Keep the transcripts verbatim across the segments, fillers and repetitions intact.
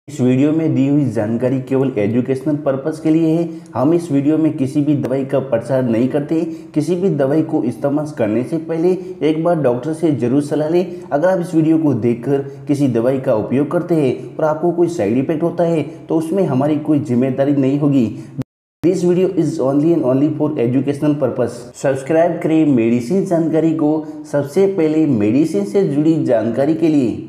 इस वीडियो में दी हुई जानकारी केवल एजुकेशनल पर्पस के लिए है। हम इस वीडियो में किसी भी दवाई का प्रचार नहीं करते। किसी भी दवाई को इस्तेमाल करने से पहले एक बार डॉक्टर से जरूर सलाह लें। अगर आप इस वीडियो को देखकर किसी दवाई का उपयोग करते हैं और आपको कोई साइड इफेक्ट होता है तो उसमें हमारी कोई जिम्मेदारी नहीं होगी। This video is only and only for educational purpose. Subscribe करें मेडिसिन जानकारी को सबसे पहले मेडिसिन से जुड़ी जानकारी के लिए।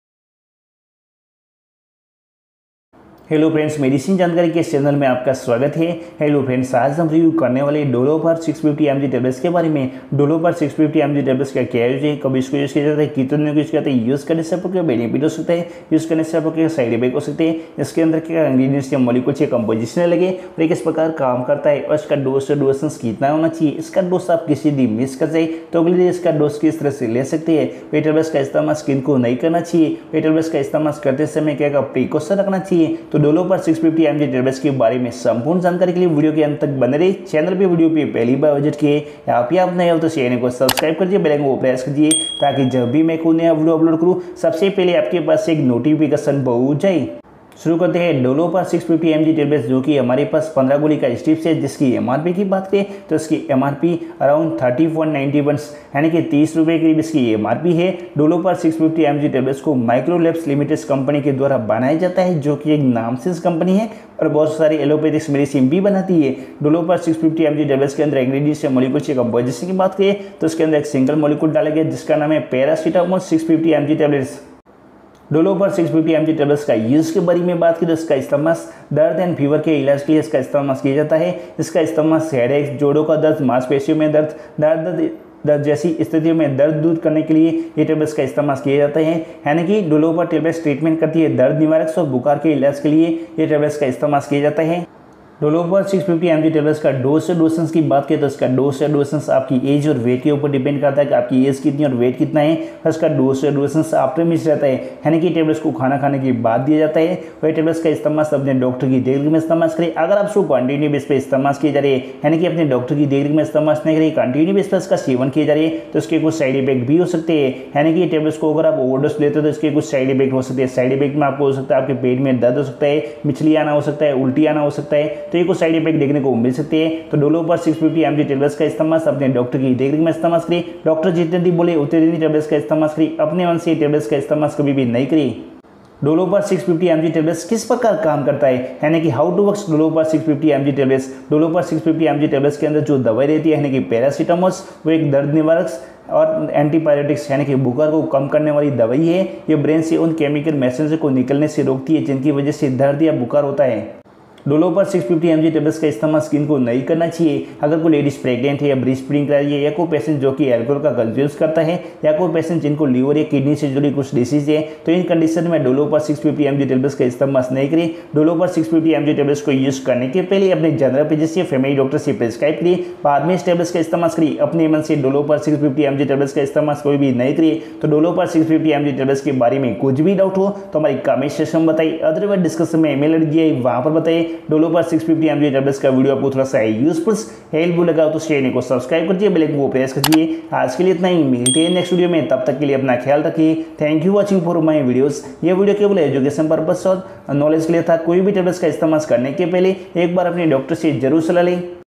हेलो फ्रेंड्स, मेडिसिन जानकारी के चैनल में आपका स्वागत है। हेलो फ्रेंड्स, आज हम रिव्यू करने वाले Dolopar six fifty M G tablets के बारे में। डोलोपर six fifty M G tablets का क्या यूज है, कब इसको यूज किया जाता है, कितने यूज किया जाता है, यूज करने से आपको क्या बेनिफिट हो सकता है, यूज करने से आपको क्या साइड इफेक्ट हो सकते हैं, इसके अंदर क्या इंग्रीडियंट्स या मॉलिक्यूल्स या कंपोजिशन लगे और किस प्रकार काम करता है और इसका डोज से डोसेंस कितना होना चाहिए। इसका डोज आप किसी दिन मिस कर जाए तो अगले दिन इसका डोज किस तरह से ले सकते हैं। वे टेबलेट्स का इस्तेमाल स्किन को नहीं करना चाहिए। वे टेबलेट्स का इस्तेमाल करते समय क्या क्या प्रिकॉशन रखना चाहिए। तो डोलोपर six fifty M G tablets के बारे में संपूर्ण जानकारी के लिए वीडियो के अंत तक बने रहिए। चैनल पे वीडियो पे पहली बार विजिट किए यहाँ पे आप नए हो तो चैनल को सब्सक्राइब कीजिए, बेल आइकन को प्रेस कीजिए ताकि जब भी मैं कोई नया वीडियो अपलोड करूँ सबसे पहले आपके पास एक नोटिफिकेशन पहुंच जाए। शुरू करते हैं Dolopar six fifty M G tablets, जो कि हमारे पास पंद्रह गोली का स्ट्रिप्स है। जिसकी एमआरपी की बात करें तो इसकी MRP around thirty point ninety one यानी कि तीस रुपये करीब इसकी एमआरपी है। डोलोपर six fifty M G tablets को माइक्रोलैब्स लिमिटेड कंपनी के द्वारा बनाया जाता है, जो कि एक नामचीन कंपनी है और बहुत सारी एलोपैथिक मेडिसिन भी बनाती है। डोलोपर six fifty M G tablets के अंदर इंग्रेडिएंट्स या मॉलिक्यूल्स के कंपोजिशन की बात करें तो इसके अंदर एक सिंगल मॉलिक्यूल डाला गया जिसका नाम है paracetamol six fifty M G tablets. Dolopar six fifty M G tablets का यूज़ के बारे में बात करें तो इसका इस्तेमाल दर्द एंड फीवर के इलाज के लिए इसका इस्तेमाल किया जाता है। इसका इस्तेमाल हेडेक, जोड़ों का दर्द, मांसपेशियों में दर्द, दर्द दर्द जैसी स्थितियों में दर्द दूर करने के लिए ये टेबलेट्स का इस्तेमाल किया जाता है। यानी कि डोलोपर टेबलेट्स ट्रीटमेंट करती है दर्द निवारक और बुखार के इलाज के लिए ये टेबलेट्स का इस्तेमाल किया जाता है। डोलोपर six fifty M G tablets का डोज से डोसेंस की बात करें तो इसका डोज से डोसेंस आपकी एज और वेट के ऊपर डिपेंड करता है कि आपकी एज कितनी और वेट कितना है। इसका डोज से डोसेंस आफ्टर मिस रहता है, यानी कि टेबलेट्स को खाना खाने के बाद दिया जाता है। वही टेबलेट्स का इस्तेमाल अपने डॉक्टर की देखरेख में इस्तेमाल करें। अगर आप उसको कंटिन्यू बेस पर इस्तेमाल किए जा रहे हैं, यानी कि अपने डॉक्टर की देखरेख में इस्तेमाल नहीं करें, कंटिन्यू बेस पर इसका सेवन किए जा रहे हैं तो इसके कुछ साइड इफेक्ट भी हो सकते हैं। यानी कि टेबलेट्स को अगर आप ओवरडोज लेते हो तो इसके कुछ साइड इफेक्ट हो सकते हैं। साइड इफेक्ट में आपको हो सकता है आपके पेट में दर्द हो सकता है, मिचली आना हो सकता है, उल्टी आना हो सकता है, तो ये कुछ साइड इफेक्ट देखने को मिल सकते हैं। तो डोलोपर six fifty M G tablets का इस्तेमाल अपने डॉक्टर की देखरेख में इस्तेमाल करें। डॉक्टर जितने दिन बोले उतने दिन टेबलेट्स का इस्तेमाल करें। अपने मन से टेबलेट्स का इस्तेमाल कभी भी नहीं करें। Dolopar six fifty M G tablets किस प्रकार काम करता है, यानी कि how to works Dolopar six fifty M G tablets. Dolopar six fifty M G tablets के अंदर जो दवाई रहती है, यानी कि पैरासीटामोल, वो एक दर्द निवारक और एंटीबायोटिक्स यानी कि बुखार को कम करने वाली दवाई है। ये ब्रेन से उन केमिकल मैसेज को निकलने से रोकती है जिनकी वजह से दर्द या बुखार होता है। डोलोपर six fifty M G tablets का इस्तेमाल स्किन को नहीं करना चाहिए। अगर कोई लेडीज प्रेग्नेंट है या ब्रेस्ट फीडिंग कर रही है, या कोई पेशेंट जो कि एल्कोहल का कंज्यूम करता है, या कोई पेशेंट जिनको लीवर या किडनी से जुड़ी कुछ डिसीज है, तो इन कंडीशन में डोलोपर six fifty M G tablets का इस्तेमाल नहीं करें। Dolopar six fifty M G tablets को यूज करने के पहले अपने जनरल फिजिशियन या फैमिली डॉक्टर से प्रिस्क्राइब करिए, बाद में इस टेबलेट्स का इस्तेमाल करिए। अपने मन से Dolopar six fifty M G tablets का इस्तेमाल कोई भी नहीं करिए। तो डोलोपर six fifty M G tablets के बारे में कुछ भी डाउट हो तो हमारी कमेंट सेक्शन में बताइए, अदरवाइज डिस्कशन में ईमेल आईडी दिए वहां पर बताइए। Dolopar six fifty M G tablets का वीडियो आपको थोड़ा सा यूजफुल हेल्पफुल लगा तो चैनल को सब्सक्राइब करिए, बेल आइकन को प्रेस करिए। आज के लिए इतना ही, मिलते हैं नेक्स्ट वीडियो में, तब तक के लिए अपना ख्याल रखिए। Thank you watching for my videos. ये वीडियो केवल एजुकेशन पर्पस और नॉलेज के लिए था। कोई भी टेबलेट्स का इस्तेमाल करने के पहले एक बार अपने डॉक्टर से जरूर सलाह लें।